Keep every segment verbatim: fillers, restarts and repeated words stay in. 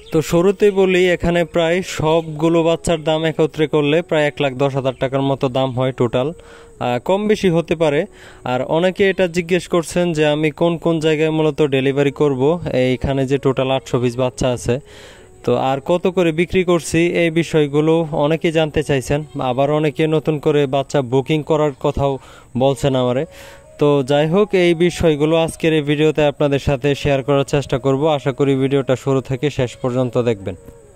তো শুরুতেই বলি, এখানে প্রায় সবগুলো বাচ্চার দাম একত্রে করলে প্রায় এক লাখ দশ হাজার টাকার মতো দাম হয় টোটাল। কম বেশি হতে পারে। আর অনেকে এটা জিজ্ঞেস করছেন যে আমি কোন কোন জায়গায় মূলত ডেলিভারি করব, এইখানে যে টোটাল আটশো পিস বাচ্চা আছে, তো আর কত করে বিক্রি করছি, এই বিষয়গুলো অনেকেই জানতে চাইছেন। আবার অনেকে নতুন করে বাচ্চা বুকিং করার কথাও বলছেন আমারে। তো যাই হোক, এই বিষয়গুলো আজকের এই ভিডিওতে আপনাদের সাথে শেয়ার করার চেষ্টা করব। আশা করি ভিডিওটা শুরু থেকে শেষ পর্যন্ত দেখবেন।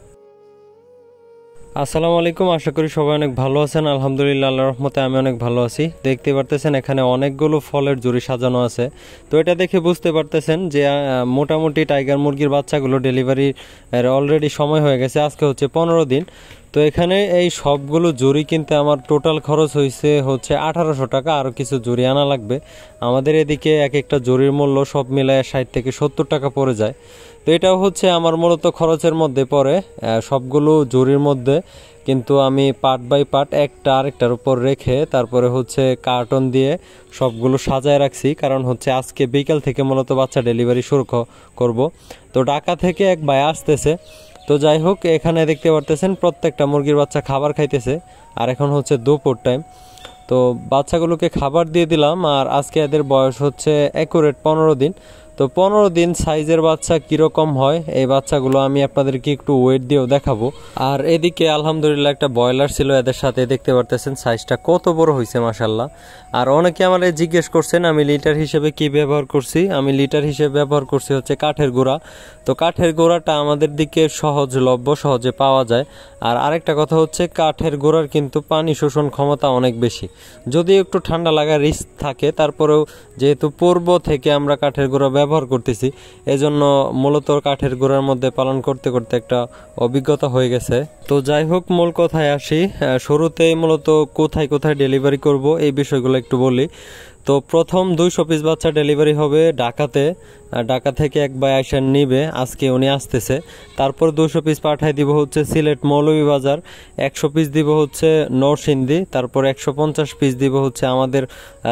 আসসালামু আলাইকুম, আশা করি সবাই অনেক ভালো আছেন। আলহামদুলিল্লাহ, আল্লাহর রহমতে আমি অনেক ভালো আছি। দেখতে পারতেছেন এখানে অনেকগুলো ফলের জুড়ি সাজানো আছে। তো এটা দেখে বুঝতে পারতেছেন যে মোটামুটি টাইগার মুরগির বাচ্চাগুলো ডেলিভারির অলরেডি সময় হয়ে গেছে। আজকে হচ্ছে পনেরো দিন। তো এখানে এই সবগুলো জুড়ি কিনতে আমার টোটাল খরচ হয়েছে হচ্ছে আঠারোশো টাকা। আরও কিছু জুড়ি আনা লাগবে। আমাদের এদিকে এক একটা জুড়ির মূল্য সব মিলায় ষাট থেকে সত্তর টাকা পড়ে যায়। তো এটাও হচ্ছে আমার মূলত খরচের মধ্যে পড়ে। সবগুলো জুড়ির মধ্যে কিন্তু আমি পার্ট বাই পার্ট একটা আরেকটার উপর রেখে তারপরে হচ্ছে কার্টন দিয়ে সবগুলো সাজায় রাখছি, কারণ হচ্ছে আজকে বিকেল থেকে মূলত বাচ্চা ডেলিভারি শুরু করব। তো ঢাকা থেকে এক ভাই আসতেছে। তো যাই হোক, এখানে দেখতে পারতেছেন প্রত্যেকটা মুরগির বাচ্চা খাবার খাইতেছে। আর এখন হচ্ছে দুপুর টাইম। তো বাচ্চাগুলোকে খাবার দিয়ে দিলাম। আর আজকে এদের বয়স হচ্ছে অ্যাকুরেট পনেরো দিন। তো পনেরো দিন সাইজের বাচ্চা কীরকম হয়, এই বাচ্চাগুলো আমি আপনাদেরকে একটু ওয়েট দিয়েও দেখাবো। আর এদিকে আলহামদুলিল্লাহ একটা ব্রয়লার ছিল এদের সাথে, দেখতে পারতেছেন সাইজটা কত বড় হয়েছে মাশাল্লাহ। আর অনেকে আমার জিজ্ঞেস করছেন আমি লিটার হিসেবে কি ব্যবহার করছি। আমি লিটার হিসেবে ব্যবহার করছি হচ্ছে কাঠের গুঁড়া। তো কাঠের গুঁড়াটা আমাদের দিকে সহজলভ্য, সহজে পাওয়া যায়। আর আরেকটা কথা হচ্ছে, কাঠের গুঁড়ার কিন্তু পানি শোষণ ক্ষমতা অনেক বেশি। যদি একটু ঠান্ডা লাগার রিস্ক থাকে, তারপরেও যেহেতু পূর্ব থেকে আমরা কাঠের গুঁড়া ব্যবহার করতেছি, এজন্য মূলত কাঠের গুঁড়ার মধ্যে পালন করতে করতে একটা অভিজ্ঞতা হয়ে গেছে। তো যাই হোক, মূল কথায় আসি। শুরুতেই মূলত কোথায় কোথায় ডেলিভারি করব এই বিষয়গুলো একটু বলি। তো প্রথম দুইশো পিস বাচ্চা ডেলিভারি হবে ঢাকাতে। ঢাকা থেকে এক ভাই আইসা নিবে, আজকে উনি আসতেছে। তারপর দুশো পিস পাঠাই দিব হচ্ছে সিলেট মৌলভীবাজার, একশো পিস দিব হচ্ছে নরসিংদী, তারপর একশো পঞ্চাশ পিস দিব হচ্ছে আমাদের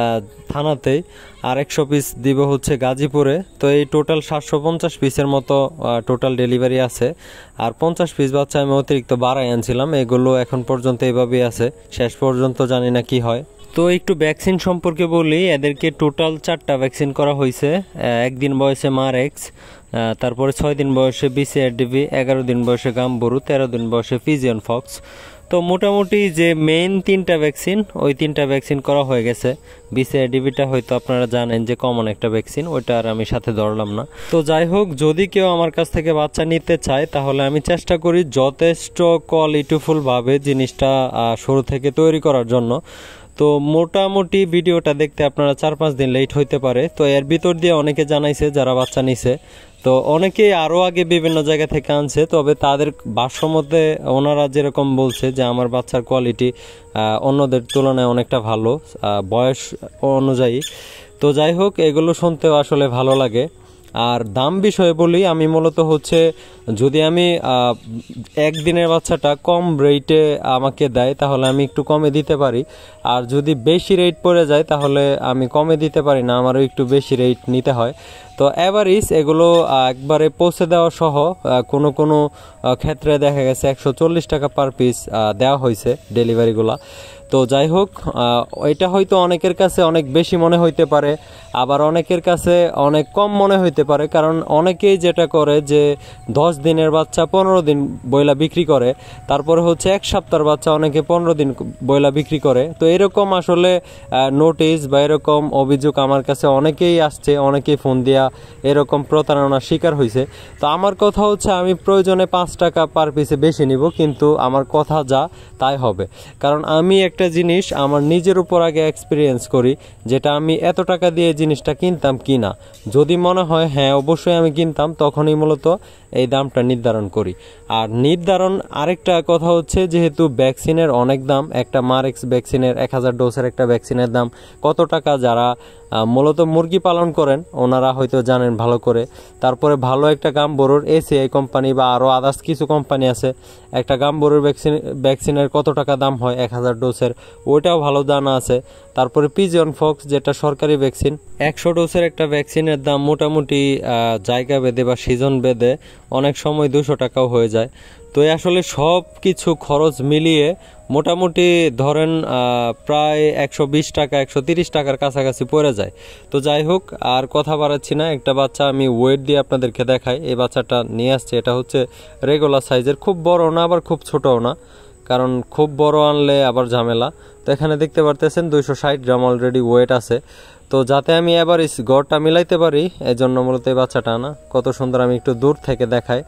থানাতেই, আর একশো পিস দিব হচ্ছে গাজীপুরে। তো এই টোটাল সাতশো পঞ্চাশ পিসের মতো টোটাল ডেলিভারি আছে। আর পঞ্চাশ পিস বাচ্চা আমি অতিরিক্ত বাড়াই আনছিলাম, এগুলো এখন পর্যন্ত এভাবেই আছে, শেষ পর্যন্ত জানি না কি হয়। তো একটু ভ্যাকসিন সম্পর্কে বলি। এদেরকে টোটাল চারটা ভ্যাকসিন করা হয়েছে। একদিন বয়সে মারেক্স, তারপরে ছয় দিন বয়সে বিসিআরডিবি, এগারো দিন বয়সে গাম্বুরু, তেরো দিন বয়সে ফিজিয়ন ফক্স। তো মোটামুটি যে মেইন তিনটা ভ্যাকসিন, ওই তিনটা ভ্যাকসিন করা হয়ে গেছে। বিসিআরডিবিটা হয়তো আপনারা জানেন যে কমন একটা ভ্যাকসিন, ওইটা আর আমি সাথে ধরলাম না। তো যাই হোক, যদি কেউ আমার কাছ থেকে বাচ্চা নিতে চায়, তাহলে আমি চেষ্টা করি যথেষ্ট কোয়ালিটিফুলভাবে জিনিসটা শুরু থেকে তৈরি করার জন্য। তো মোটামুটি ভিডিওটা দেখতে আপনারা চার পাঁচ দিন লেট হইতে পারে। তো এর ভিতর দিয়ে অনেকে জানাইছে যারা বাচ্চা নিছে। তো অনেকেই আরও আগে বিভিন্ন জায়গা থেকে আনছে, তবে তাদের ভাষ্যমতে ওনারা যেরকম বলছে যে আমার বাচ্চার কোয়ালিটি অন্যদের তুলনায় অনেকটা ভালো বয়স অনুযায়ী। তো যাই হোক, এগুলো শুনতেও আসলে ভালো লাগে। আর দাম বিষয়ে বলি, আমি মূলত হচ্ছে যদি আমি একদিনের বাচ্চাটা কম রেটে আমাকে দেয়, তাহলে আমি একটু কমে দিতে পারি। আর যদি বেশি রেট পড়ে যায়, তাহলে আমি কমে দিতে পারি না, আমারও একটু বেশি রেট নিতে হয়। তো এভারেজ এগুলো একবারে পৌঁছে দেওয়া সহ কোনো কোনো ক্ষেত্রে দেখা গেছে একশো চল্লিশ টাকা পার পিস দেওয়া হয়েছে ডেলিভারিগুলা। তো যাই হোক, এটা হয়তো অনেকের কাছে অনেক বেশি মনে হইতে পারে, আবার অনেকের কাছে অনেক কম মনে হইতে পারে। কারণ অনেকেই যেটা করে যে দশ দিনের বাচ্চা পনেরো দিন বইলা বিক্রি করে, তারপরে হচ্ছে এক সপ্তাহের বাচ্চা অনেকে পনেরো দিন বইলা বিক্রি করে। তো এরকম আসলে নোটিশ বা এরকম অভিযোগ আমার কাছে অনেকেই আসছে, অনেকেই ফোন দিয়া এরকম প্রতারণার শিকার হয়েছে। তো আমার কথা হচ্ছে, আমি প্রয়োজনে পাঁচ টাকা পার পিসে বেশি নিব, কিন্তু আমার কথা যা তাই হবে। কারণ আমি একটা জিনিস আমার নিজের উপর আগে এক্সপিরিয়েন্স করি, যেটা আমি এত টাকা দিয়ে জিনিসটা কিনতাম কি না। যদি মনে হয় হ্যাঁ অবশ্যই আমি কিনতাম, তখনই মূলত এই দামটা নির্ধারণ করি। আর নির্ধারণ আরেকটা কথা হচ্ছে, যেহেতু ভ্যাকসিনের অনেক দাম, একটা মারেক্স ভ্যাকসিনের এক হাজার ডোজের একটা ভ্যাকসিনের দাম কত টাকা যারা মূলত মুরগি পালন করেন ওনারা হয়তো জানেন ভালো করে। তারপরে ভালো একটা গাম্বুরুর এসিআই কোম্পানি বা আরও আদার্স কিছু কোম্পানি আছে, একটা গাম্বুরুর ভ্যাকসিন ভ্যাকসিনের কত টাকা দাম হয় এক হাজার ডোজের, ওইটাও ভালো জানা আছে। তারপরে পিজিয়ন ফক্স যেটা সরকারি ভ্যাকসিন, একশো ডোজের একটা ভ্যাকসিনের দাম মোটামুটি জায়গা বেঁধে বা সিজন বেঁধে অনেক সময় দুশো টাকাও হয়ে যায়। তো আসলে সব কিছু খরচ মিলিয়ে মোটামুটি ধরেন প্রায় একশো বিশ টাকা একশো তিরিশ টাকার কাছাকাছি পড়ে যায়। তো যাই হোক, আর কথা বাড়াচ্ছি না, একটা বাচ্চা আমি ওয়েট দিয়ে আপনাদেরকে দেখাই। এই বাচ্চাটা নিয়ে আসছে, এটা হচ্ছে রেগুলার সাইজের, খুব বড় না আবার খুব ছোটও না, কারণ খুব বড় আনলে আবার ঝামেলা। তো এখানে দেখতে পারতেছেন দুইশো ষাট গ্রাম অলরেডি ওয়েট আছে। তো যাতে আমি এবার গড়টা মিলাইতে পারি এজন্য মূলত এই বাচ্চাটা আনা। কত সুন্দর, আমি একটু দূর থেকে দেখাই।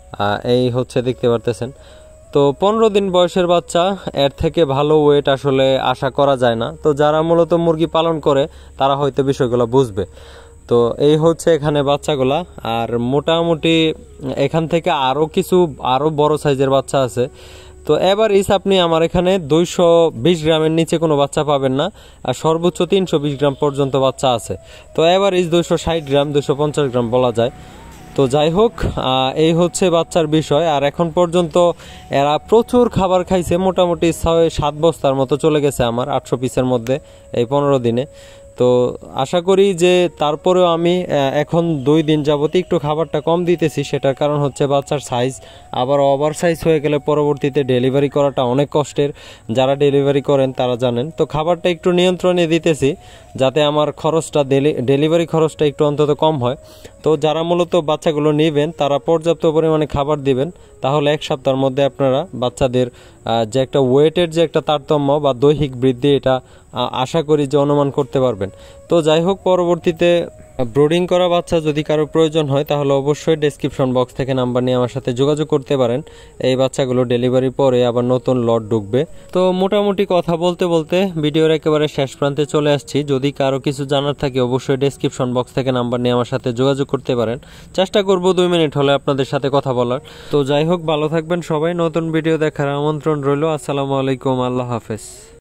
এই হচ্ছে দেখতে পারতেছেন। তো পনেরো দিন বয়সের বাচ্চা, এর থেকে ভালো ওয়েট আসলে আশা করা যায় না। তো যারা মূলত মুরগি পালন করে তারা হয়তো বিষয়গুলো বুঝবে। তো এই হচ্ছে এখানে বাচ্চাগুলা। আর মোটামুটি এখান থেকে আরও কিছু আরও বড় সাইজের বাচ্চা আছে। তো এভারেজ আপনি আমার এখানে দুইশো বিশ গ্রামের নিচে কোনো বাচ্চা পাবেন না, আর সর্বোচ্চ তিনশো বিশ গ্রাম পর্যন্ত বাচ্চা আছে। তো এভারেজ দুইশো ষাট গ্রাম দুইশো পঞ্চাশ গ্রাম বলা যায়। তো যাই হোক, এই হচ্ছে বাচ্চার বিষয়। আর এখন পর্যন্ত এরা প্রচুর খাবার খাইছে, মোটামুটি ছয় সাত বস্তার মতো চলে গেছে আমার আটশো পিসের মধ্যে এই পনেরো দিনে। তো আশা করি যে তারপরেও আমি এখন দুই দিন যাবত একটু খাবারটা কম দিতেছি, সেটার কারণ হচ্ছে বাচ্চার সাইজ আবার ওভার সাইজ হয়ে গেলে পরবর্তীতে ডেলিভারি করাটা অনেক কষ্টের, যারা ডেলিভারি করেন তারা জানেন। তো খাবারটা একটু নিয়ন্ত্রণে দিতেছি যাতে আমার খরচটা ডেলিভারি খরচটা একটু অন্তত কম হয়। তো যারা মূলত বাচ্চাগুলো নেবেন তারা পর্যাপ্ত পরিমাণে খাবার দিবেন, তাহলে এক সপ্তাহের মধ্যে আপনারা বাচ্চাদের যে একটা ওয়েটের যে একটা তারতম্য বা দৈহিক বৃদ্ধি, এটা আশা করি যে অনুমান করতে পারবেন। তো যাই হোক, পরবর্তীতে ব্রোডিং করা বাচ্চা যদি কারো প্রয়োজন হয় তাহলে অবশ্যই ডেসক্রিপশন বক্স থেকে নাম্বার নিয়ে আমার সাথে যোগাযোগ করতে পারেন। এই বাচ্চাগুলো ডেলিভারি পরে আবার নতুন লট ঢুকবে। তো মোটামুটি কথা বলতে বলতে ভিডিওর একেবারে শেষ প্রান্তে চলে আসছি। যদি কারো কিছু জানার থাকে অবশ্যই ডেসক্রিপশন বক্স থেকে নাম্বার নিয়ে আমার সাথে যোগাযোগ করতে পারেন। চেষ্টা করব দুই মিনিট হলে আপনাদের সাথে কথা বলার। তো যাই হোক, ভালো থাকবেন সবাই। নতুন ভিডিও দেখার আমন্ত্রণ রইল। আসসালামু আলাইকুম, আল্লাহ হাফেজ।